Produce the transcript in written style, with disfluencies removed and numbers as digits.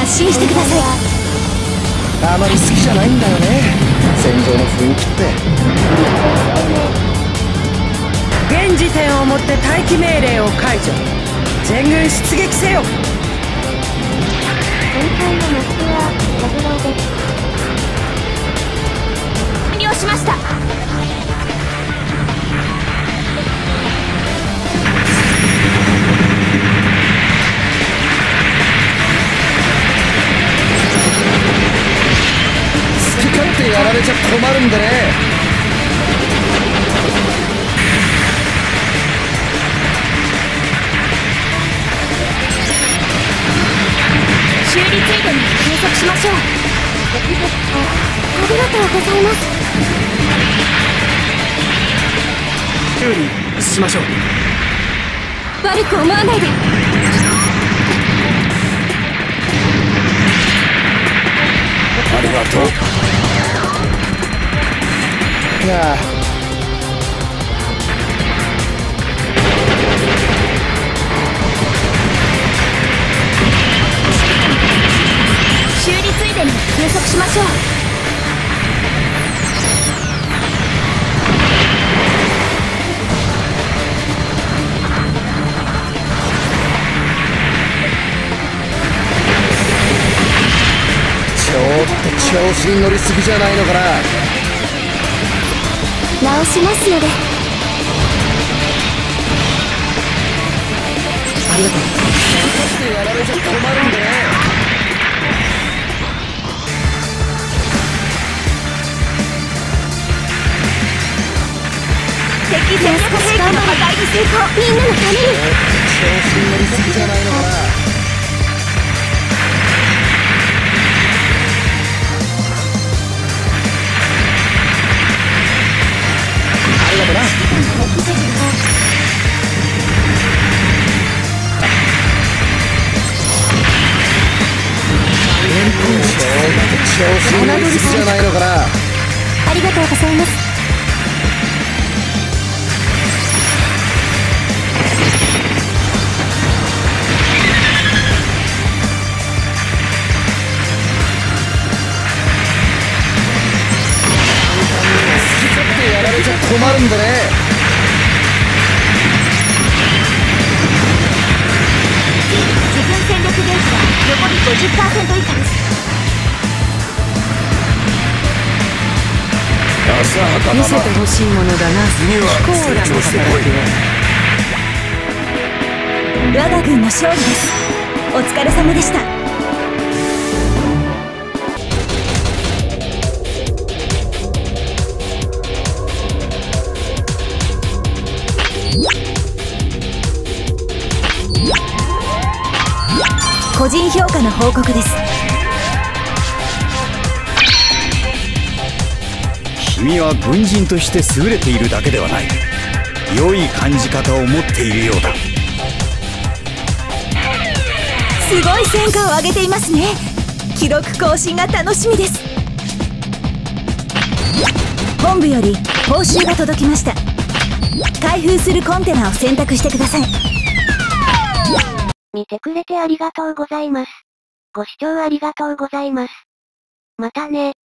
発進してください。 あまり好きじゃないんだよね、戦場の雰囲気って。 現時点をもって待機命令を解除。全軍出撃せよ。 今回のマップはラブローです。完了しました。 好き勝手やられちゃ困るんでね。 修理ついでに計測しましょう。ありがとうございます。 修理しましょう。 悪く思わないで。 ありがとう。いや修理ついでに計測しましょう。 ちょっと調子に乗りすぎじゃないのかな。 直しますので。 ありがとう。好き勝手やられちゃ困るんでね。 敵戦略兵器の破壊に成功。みんなのために。 調子に乗りすぎじゃないのかな。ありがとな。調子に乗りすぎじゃないのかな。 ありがとうございます。 やられちゃ困るんでね。 自分戦力ゲージは残り 50% 以下です。 見せてほしいものだな。コーラの働きは。 我が軍の勝利です。お疲れ様でした。個人評価の報告です。 君は軍人として優れているだけではない。良い感じ方を持っているようだ。 すごい戦果を上げていますね。記録更新が楽しみです。本部より報酬が届きました。開封するコンテナを選択してください。見てくれてありがとうございます。ご視聴ありがとうございます。またね。